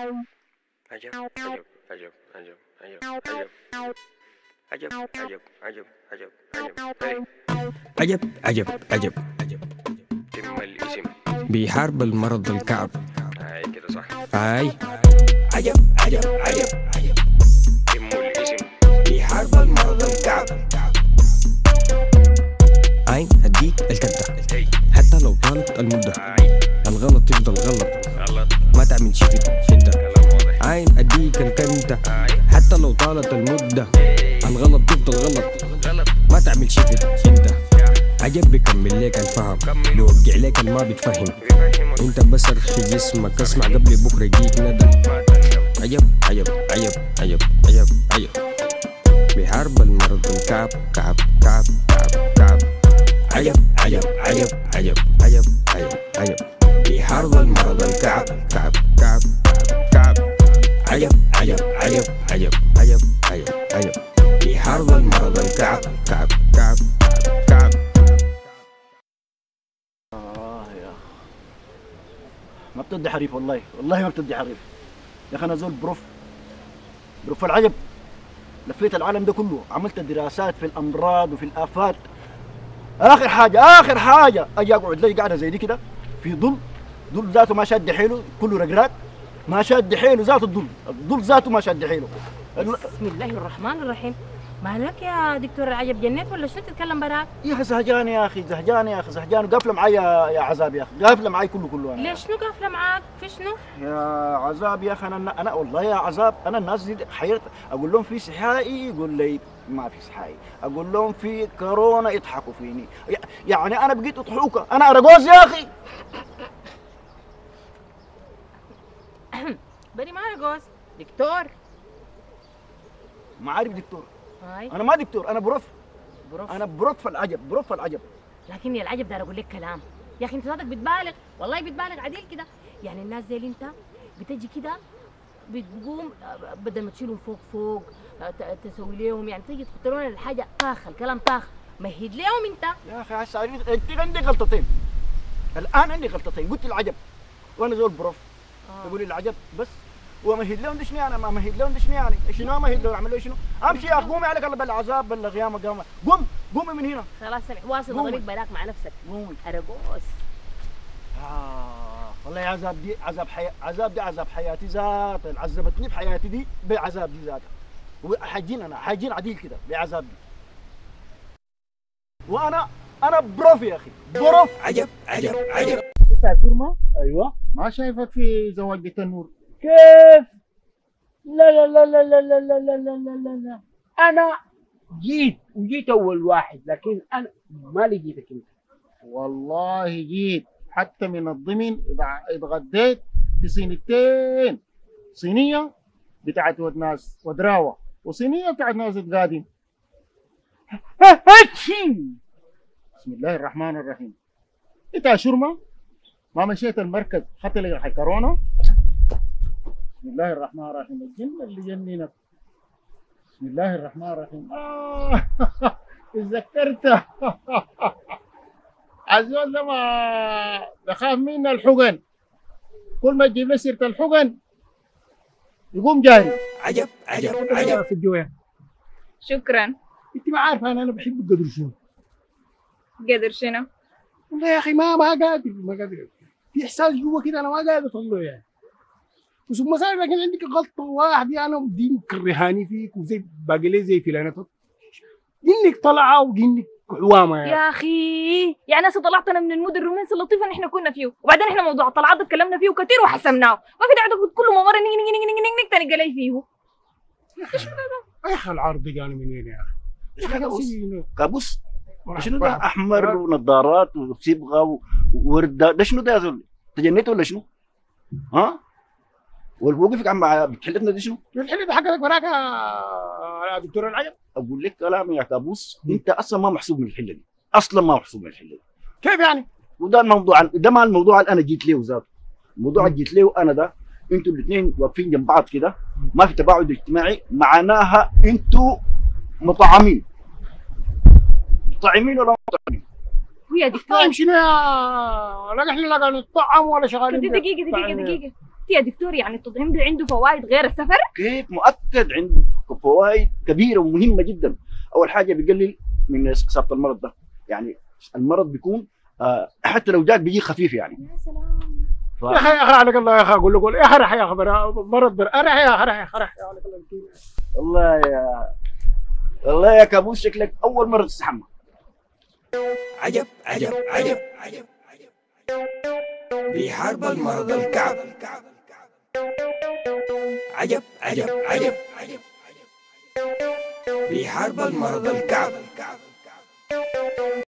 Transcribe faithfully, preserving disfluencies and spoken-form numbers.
عجب عجب عجب عجب عجب عجب عجب عجب عجب عجب عجب عجب عجب عجب عجب تم الاسم بيحارب المرض الكعب. هاي كده صح. هاي عجب عجب عجب عجب تم الاسم بيحارب المرض الكعب. عين هديك الكدة هي حتى لو طالت المدة. هاي الغلط يفضل غلط غلط ما تعمل شي في انت. كلام واضح. عين اديك الكدة هاي حتى لو طالت المدة. الغلط يفضل غلط غلط ما تعمل شي في انت. يا عجب بيكمل ليك الفهم كمل. بيوقع ليك الما بتفهم. بيفهمك انت بس ارخي جسمك اسمع قبل بكره يجيك ندم. ما تندم. عجب عجب عجب عجب عجب عجب بحرب المرض الكعب كعب كعب كعب كعب. عجب عجب عجب عجب عجب عجب عجب بحرب المرض الكعب كعب كعب كعب. عجب عجب عجب عجب عجب عجب عجب بحرب المرض الكعب كعب كعب كعب. آه يا أخ ما بتدي حريف والله والله ما بتدي حريف يا أخي. أنا زول بروف بروف العجب. لفيت العالم ده كله عملت دراسات في الأمراض وفي الآفات. آخر حاجة آخر حاجة أجي أقعد لي قاعدة زي دي كده في ظل ظل ذاته ما شاد حيله كله رقراق ما شاد حيله ذاته الظل الظل ذاته ما شاد حيله. بسم الله الرحمن الرحيم. مالك يا دكتور العجب جنيت ولا شنو تتكلم براك؟ يا أخي زهجان يا أخي زهجان يا أخي زهجان وقافلة معي يا يا عذاب يا أخي قافلة معي كله كله أنا. ليش شنو قافله معاك؟ في شنو؟ يا عذاب يا اخي انا انا والله يا عذاب انا الناس دي حيرت. اقول لهم في صحائي يقول لي ما في صحائي. اقول لهم في كورونا يضحكوا فيني. يعني انا بقيت اضحوكه انا ارجوز يا اخي. بني ما جوز دكتور. ما عارف دكتور. هاي انا ما دكتور انا بروف. بروف. انا بروف العجب بروف العجب. لكن يا العجب دار اقول لك كلام يا اخي. انت صادق بتبالغ والله بتبالغ عديل كده. يعني الناس زي اللي انت بتجي كده بتقوم بدل ما تشيلهم فوق فوق ت- تسوي لهم يعني تيجي تحط لهم الحاجه طاخه الكلام طاخ مهد لهم انت. يا اخي هسه عارف- انت عندي غلطتين. الان عندي غلطتين قلت العجب وانا زول بروف. آه. تقول لي العجب بس ومهد لهم دشني انا ما مهد لهم دشني يعني شنو مهد لهم اعمل له شنو امشي يا اخ قومي عليك الله بالعذاب بالغيامه قامه قوم قومي من هنا خلاص سمع واصل قومي. طريق بلاك مع نفسك. قومي. ارجوز. آه والله يا عذاب دي عذاب حياة عذاب دي عذاب حياتي ذات عذبتني في حياتي دي بعذاب دي ذاتها. وحاجين انا حاجين عديل كده بعذاب دي. وانا انا بروف يا اخي بروف. عجب عجب عجب انت يا شرمة ايوه ما شايفك في زواج بيت النور. كيف؟ لا لا لا لا لا لا لا لا لا لا لا لا أنا جيت وجيت أول واحد لكن أنا ما لقيتك أنت. والله جيت حتى من الضمن إذا اتغديت في صينيتين، صينية بتاعت ود ناس ودراوة وصينية بتاعت ناس قادم. هاتشي بسم الله الرحمن الرحيم. انت يا شرمة ما مشيت المركز خدت لي حي كورونا. بسم الله الرحمن الرحيم. الجن اللي جننك. بسم الله الرحمن الرحيم. آه تذكرت. الزول ده ما بخاف منا الحقن. كل ما تجيب له سيرة الحقن يقوم جاري. عجب عجب عجب عجب في الجوية. شكرا. انت ما عارفه انا انا بحب قدر شنو. قدر شنو؟ والله يا اخي ما ما قادر ما قادر. في احساس جوا كده انا ما قادر اطلعه يعني. وثم صار لكن عندك غلطه واحده انا ودي مكرهاني فيك وزي باقي لي زي فلانة. جنك طلعه وجنك عوامه يعني. يا اخي يعني هسه طلعتنا من المود الرومانسي اللطيف اللي احنا كنا فيه وبعدين احنا موضوع الطلعات ده اتكلمنا فيه كثير وحسمناه ما في داعي تقعد كل مره نيجي نيجي نيجي نيجي نيجي تلقى لي فيه. يا اخي العرض ده جاني منين يا اخي؟ ايش هذا بص شنو؟ كابوس شنو ده احمر ونظارات وصبغه و- وورده ده شنو ده يا زول؟ تجنيت ولا شنو؟ ها؟ والوقفك عم بتحلفنا دي شنو؟ الحلي ده حقك براك يا دكتور العجب. اقول لك كلام يا كابوس انت اصلا ما محسوب من الحله دي اصلا ما محسوب من الحله دي. كيف يعني؟ وده الموضوع ده ما الموضوع اللي انا جيت له ذاته. الموضوع اللي جيت له انا ده انتوا الاثنين واقفين جنب بعض كده ما في تباعد اجتماعي معناها انتوا مطعمين. مطعمين ولا مطعمين؟ ويا دكتور طيب شنو يا لا احنا لا قاعدين نطعم ولا شغالين دقيقه دقيقه بالطعم. دقيقه متاكد يا دكتور يعني التطعيم ده عنده فوائد غير السفر؟ كيف مؤكد عنده فوائد كبيره ومهمه جدا. اول حاجه بيقلل من اصابه المرض ده، يعني المرض بيكون آه حتى لو جاك بيجي خفيف يعني. يا سلام. ف... يا اخي يا اخي عليك الله يا اخي اقول لك يا اخي رح يا اخي مرض بر ارح يا اخي رح رح يا عليك الله. والله يا والله يا كابوس شكلك اول مره تستحمى. عجب عجب عجب عجب بحرب المرض الكعب. عجب عجب عجب عجب بحرب المرض الكعب.